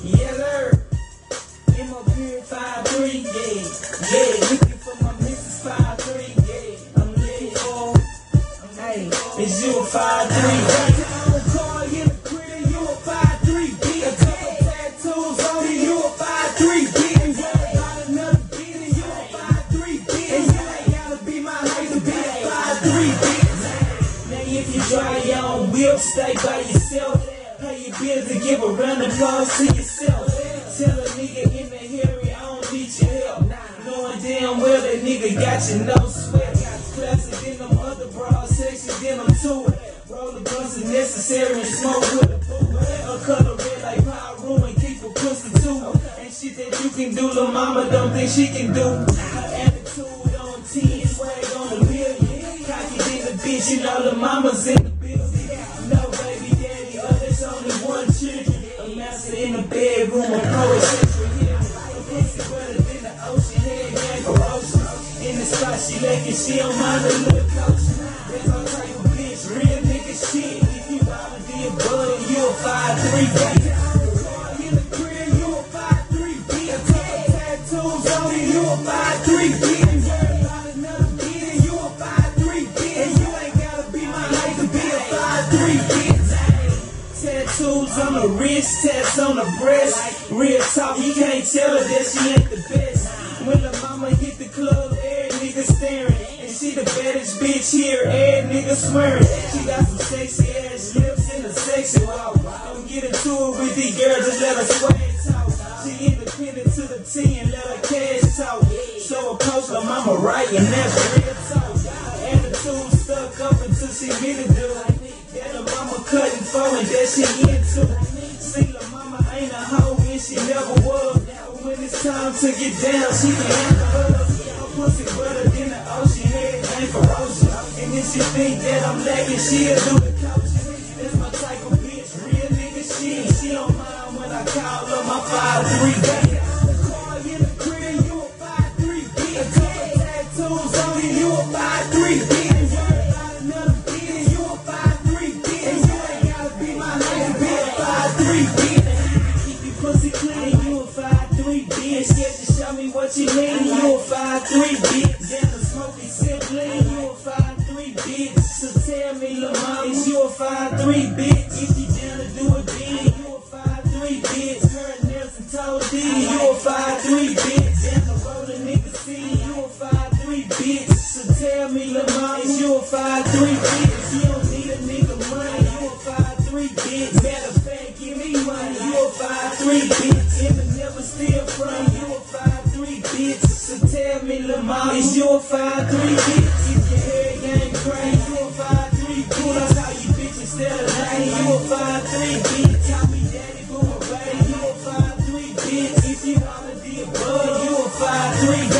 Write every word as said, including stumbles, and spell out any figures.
Yes, sir. In my beard, five three, yeah. Yeah, looking for my missus five three, yeah. I'm looking for, hey, is you a five three? Got your own car, you a critter, you a five three, B. A couple tattoos on you, you a five three, B. And you got another beat, and you a five three, B. And you ain't gotta be my height to be a five three, B. Now if you drive your own whip, stay by yourself. Pay your bills and give a round of applause to yourself. Tell a nigga in the hurry, I don't need your help. Knowing damn well that nigga got you no sweat. Classic in them other broad sections, then I'm to it. Roll the blunts is necessary and smoke with a boo. A color red like Pyro and keep a pussy too. Ain't shit that you can do, lil' mama don't think she can do. Her attitude on ten, swag on a million. Cocky in the bitch, you know the mama's in the building. No baby daddy, oh there's only one children. A master in the bedroom, a poet sexual hero. A pussy better than the ocean, head gang ferocious. In the spot she lacking, she don't mind a little coach. That's our type of bitch, real nigga shit. If you bother the above, you a five three, baby. In the crib, you a five three, B. A couple tattoos on you, you a five three, B. And worry about another beat, and you a five three, B. And you ain't gotta be my height to be a five three, B. Tattoos on the wrist, tats on the breast. Real talk, you can't tell her that she ain't the best. When the mama hit the club, every nigga staring. And she the baddest bitch here, every nigga swearing. She got some sexy ass lips and a sexy walk. Don't get into it with these girls, just let her swag talk. She independent to the T and let her cash talk. Show a post, her mama right, and that's real talk. Her attitude stuck up until she get it done. That her mama cutting for and that she into. See, her mama ain't a hoe and she never was. But when it's time to get down, she can handle us. Her pussy better than the ocean, head ain't ferocious. And if she think that I'm lacking, she'll do the coaching. That's my type of bitch, real nigga shit. She don't mind when I call her my five three, baby. Car in the crib, you a five three, B. A couple tattoos on you, you a five three, B. And worry about another beat, and you a five three, B. And you ain't gotta be my height to be a five three, B. Keep your pussy clean, you a five three, B. And scared to show me what you mean, you a five three, B. Then the smoky simply, you a five three, B. So tell me, lil' mama, is you a five three, B? If you down to do it big, you a five three, B. Her and Nelson told D, you a five three, B. Then the road a nigga see, you a five three, B. So tell me, lil' mama, is you a five three, B? If you don't need a nigga money, you a five three, B. Matter of fact, give me money, you a five three, B. If it never steal from you, a five three, B. So tell me, lil' mama, is you a five three, B? If your hair ain't crazy, you a five three, B. That's how you bitch instead of lane, you a five three, B. Tell me daddy, boomer, baby, you a five three, B. If you wanna be above, you a five three, B.